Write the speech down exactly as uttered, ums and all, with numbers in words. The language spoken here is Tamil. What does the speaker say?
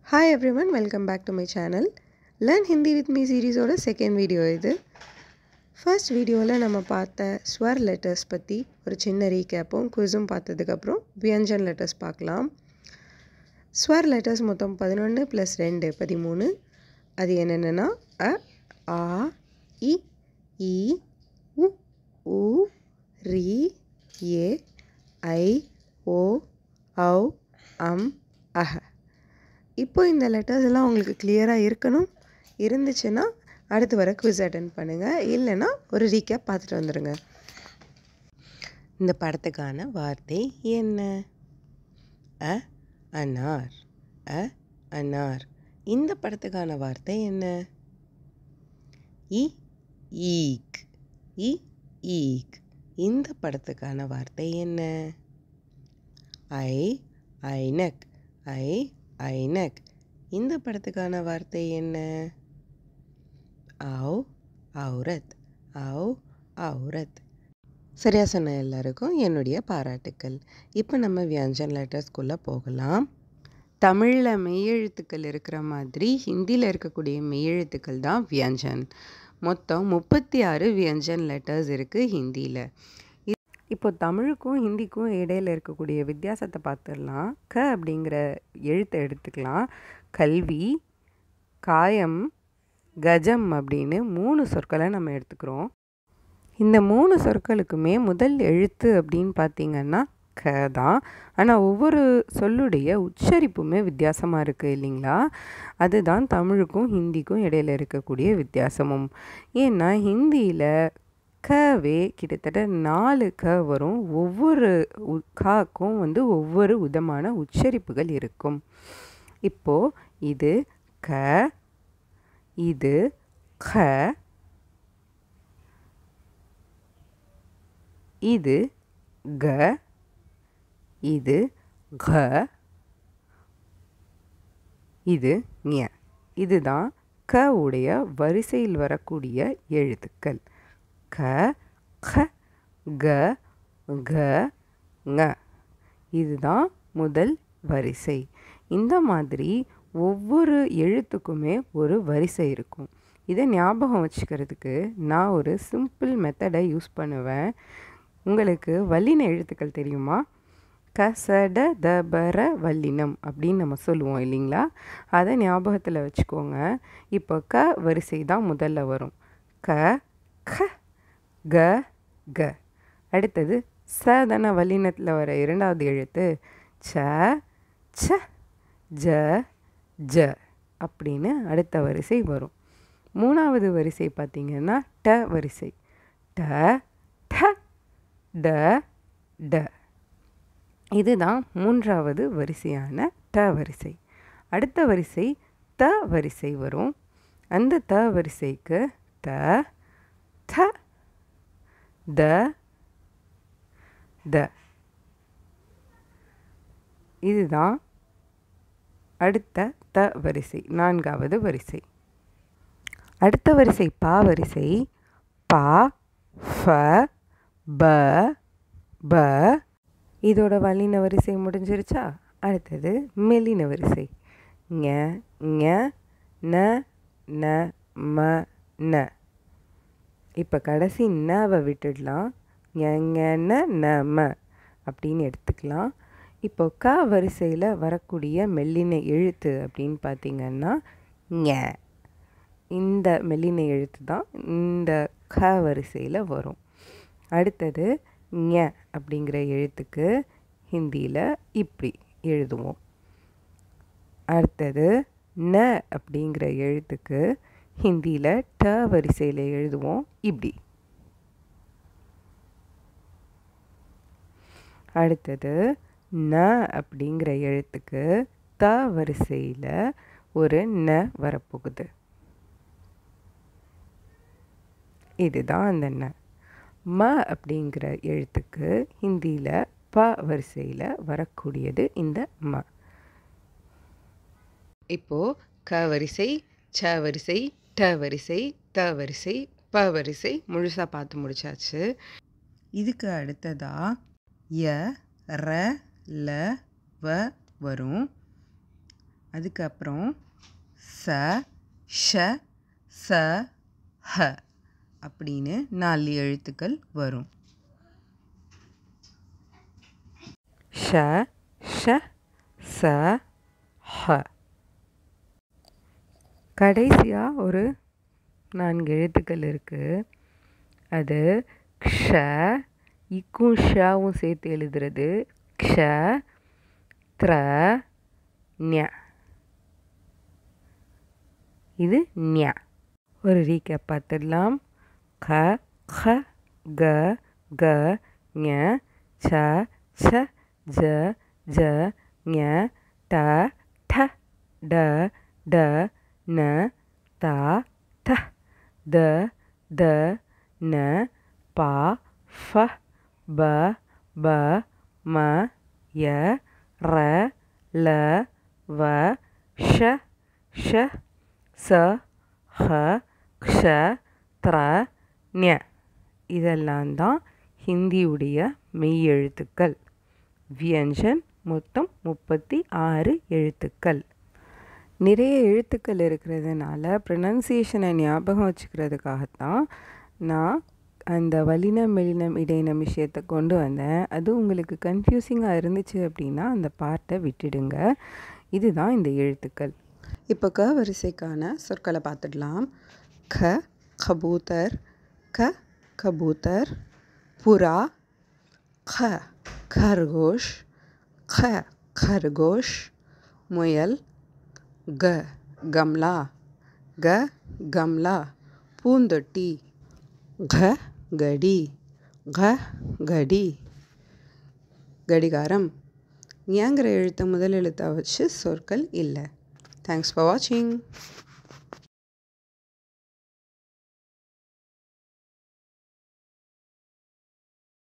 Hi everyone, welcome back to my channel. Learn Hindi with me series oda second video idu. First video la nama paatha swar letters patti oru chinna recap um quizum paathadukku appuram Vyanjan letters paakalam. Swar letters mottham eleven plus two thirteen. அது என்னென்னனா அ ஆ இ ஈ உ ஊ ரி ஏ ஐ ஓ ஔ அம் அஹ. இப்போ இந்த லெட்டர்ஸ் எல்லாம் உங்களுக்கு கிளியராக இருக்கணும். இருந்துச்சுன்னா அடுத்து வர குவிஸ் அட்டென்ட் பண்ணுங்கள். இல்லைன்னா ஒரு ரீகேப் பார்த்துட்டு வந்துடுங்க. இந்த படத்துக்கான வார்த்தை என்ன? அ அனார். அ அனார். இந்த படத்துக்கான வார்த்தை என்ன? இ ஈக். இ ஈக். இந்த படத்துக்கான வார்த்தை என்ன? ஐ ஐனக். ஐ ஐனக். இந்த படத்துக்கான வார்த்தை என்ன? ஔ ஔரத். ஔ ஔரத். சரியா சொன்ன எல்லாருக்கும் என்னுடைய பாராட்டுக்கள். இப்போ நம்ம வியஞ்சன் லெட்டர்ஸ்குள்ளே போகலாம். தமிழில் மெய்யெழுத்துக்கள் இருக்கிற மாதிரி ஹிந்தியில் இருக்கக்கூடிய மெய்யெழுத்துக்கள் தான் வியஞ்சன். மொத்தம் முப்பத்தி ஆறு வியஞ்சன் லெட்டர்ஸ் இருக்குது ஹிந்தியில். இப்போ தமிழுக்கும் ஹிந்திக்கும் இடையில் இருக்கக்கூடிய வித்தியாசத்தை பார்த்துடலாம். க அப்படிங்கிற எழுத்தை எடுத்துக்கலாம். கல்வி, காயம், கஜம் அப்படின்னு மூணு சொற்களை நம்ம எடுத்துக்கிறோம். இந்த மூணு சொற்களுக்குமே முதல் எழுத்து அப்படின்னு பார்த்திங்கன்னா க தான். ஆனால் ஒவ்வொரு சொல்லுடைய உச்சரிப்புமே வித்தியாசமாக இருக்குது இல்லைங்களா? அதுதான் தமிழுக்கும் ஹிந்திக்கும் இடையில் இருக்கக்கூடிய வித்தியாசமும். ஏன்னா ஹிந்தியில் கவே கிட்டத்தட்ட நாலு க வரும். ஒவ்வொரு காக்கும் வந்து ஒவ்வொரு விதமான உச்சரிப்புகள் இருக்கும். இப்போது இது க, இது க, இது க, இது க, இது ஞ. இதுதான் க உடைய வரிசையில் வரக்கூடிய எழுத்துக்கள். க, க, க, க, ங. இதுதான் முதல் வரிசை. இந்த மாதிரி ஒவ்வொரு எழுத்துக்குமே ஒரு வரிசை இருக்கும். இதை ஞாபகம் வச்சுக்கிறதுக்கு நான் ஒரு சிம்பிள் மெத்தடை யூஸ் பண்ணுவேன். உங்களுக்கு வல்லின எழுத்துக்கள் தெரியுமா? க ச ட த ப ர வல்லினம் அப்படின்னு நம்ம சொல்லுவோம் இல்லைங்களா? அதை ஞாபகத்தில் வச்சுக்கோங்க. இப்போ க வரிசை தான் முதல்ல வரும். க, க, க, க. அடுத்தது ச தான வல்லினத்தில் வர இரண்டாவது எழுத்து ச, ச, ஜ, ஜ அப்படின்னு அடுத்த வரிசை வரும். மூணாவது வரிசை பார்த்திங்கன்னா ட வரிசை. ட, ட, ட, ட. இதுதான் மூன்றாவது வரிசையான ட வரிசை. அடுத்த வரிசை த வரிசை வரும். அந்த த வரிசைக்கு த, த, த, த. இதுதான் அடுத்த த வரிசை, நான்காவது வரிசை. அடுத்த வரிசை பா வரிசை. பா, ஃப, ப, ப. இதோட வல்லின வரிசை முடிஞ்சிருச்சா? அடுத்தது மெல்லின வரிசை. ஞ, ஞ, ந, ந, ம, ந. இப்போ கடைசி நவை விட்டுடலாம். ஞ, ஞ, ந, ந, ம அப்படின்னு எடுத்துக்கலாம். இப்போ க வரிசையில் வரக்கூடிய மெல்லின எழுத்து அப்படின்னு பார்த்திங்கன்னா ஞ. இந்த மெல்லின எழுத்து தான் இந்த க வரிசையில் வரும். அடுத்தது ஞ அப்படிங்கிற எழுத்துக்கு ஹிந்தியில் இப்படி எழுதுவோம். அடுத்தது ந அப்படிங்கிற எழுத்துக்கு ஹிந்தியில் ட வரிசையில் எழுதுவோம் இப்படி. அடுத்தது ந அப்படிங்கிற எழுத்துக்கு த வரிசையில் ஒரு ந வரப்போகுது. இதுதான் அந்த ந. ம அப்படிங்கிற எழுத்துக்கு ஹிந்தியில் ப வரிசையில் வரக்கூடியது இந்த ம. இப்போது க வரிசை, ச வரிசை, ட வரிசை, த வரிசை, ப வரிசை முழுசாக பார்த்து முடிச்சாச்சு. இதுக்கு அடுத்ததாக ய, ர, ல, வ வரும். அதுக்கப்புறம் ச ஷ ச ஹ அப்படின்னு நாலு எழுத்துக்கள் வரும். ஷ ஷ ச ஹ. கடைசியாக ஒரு நான்கு எழுத்துக்கள் இருக்குது. அது க்ஷ, இக்கும் ஷாவும் சேர்த்து எழுதுறது. க்ஷ த்ர ஞ. இது ஞ. ஒரு ரீகேப் பார்த்துடலாம். க க க க ஞ ச ச ஜ ஜ ஞ ட ட ட ட ந த த த த ந ப ஃப ப ப ம ய ர ல வ ஷ ஷ ச ஹ க்ஷ த்ர ஞ. இதெல்லாம் தான் ஹிந்தியுடைய மெய் எழுத்துக்கள். வியஞ்சன் மொத்தம் முப்பத்தி ஆறு எழுத்துக்கள். நிறைய எழுத்துக்கள் இருக்கிறதுனால ப்ரொனன்சியேஷனை ஞாபகம் வச்சுக்கிறதுக்காகத்தான் நான் அந்த வல்லினம் மெல்லினம் இடையினம் விஷயத்தை கொண்டு வந்தேன். அது உங்களுக்கு கன்ஃபியூசிங்காக இருந்துச்சு அப்படின்னா அந்த பார்ட்டை விட்டுடுங்க. இதுதான் இந்த எழுத்துக்கள். இப்போ க வரிசைக்கான சொற்களை பார்த்துடலாம். க கபூத்தர், க கபூத்தர். புறா, க खरगोश, ख खरगोश. मुयल, ग गमला, ग गमला. पूंदटी, घ घड़ी, घ घड़ी. கடிகாரம். ஞங்கிற எழுத்து முதல் எழுத்தாக வச்சு சொற்கள் இல்லை. தேங்க்ஸ் ஃபார் வாட்சிங்.